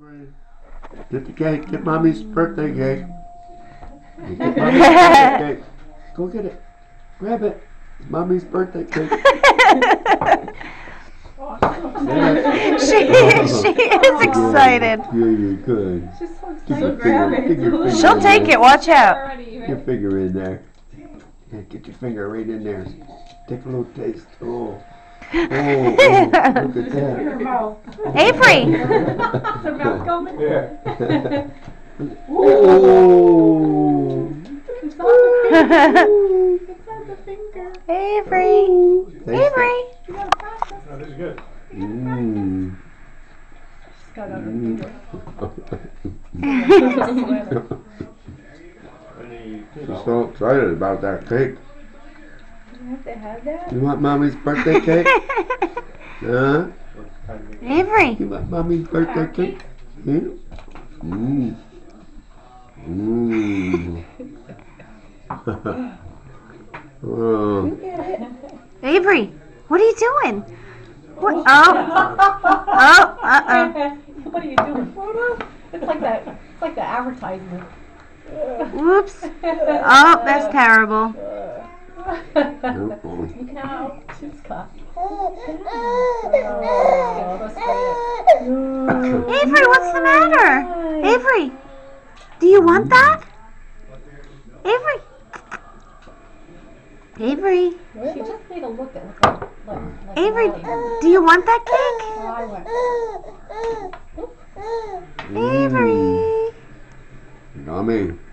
Get the cake. Get mommy's birthday cake. Get mommy's birthday cake. Go get it. Grab it. It's mommy's birthday cake. She is excited. Yeah, you're good. She's so excited. She'll take it. Watch out. Get your finger in there. Yeah, get your finger right in there. Take a little taste. Oh. Oh, look at that. Avery. Is her mouth coming? Yeah. Oh. It's on the finger. Avery. Avery. You gotta practice. Oh, this is good. Mmm. She's got it on her finger. She's so excited about that cake. You have to have that? You want mommy's birthday cake? Huh? Avery. You want mommy's birthday cake? Hmm? Mmm. Mmm. Oh. Avery. What are you doing? What? Oh. What are you doing? It's like that. It's like the advertisement. Whoops. Oh, that's terrible. You can have she's cut. Avery, what's the matter? Avery, do you want that? Avery. Avery. She just made a look that looked like Avery, Molly. do you want that cake? Oh, I went. Avery. Yummy.